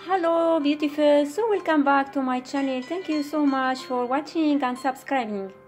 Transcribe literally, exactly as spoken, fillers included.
Hello beautiful, so welcome back to my channel. Thank you so much for watching and subscribing.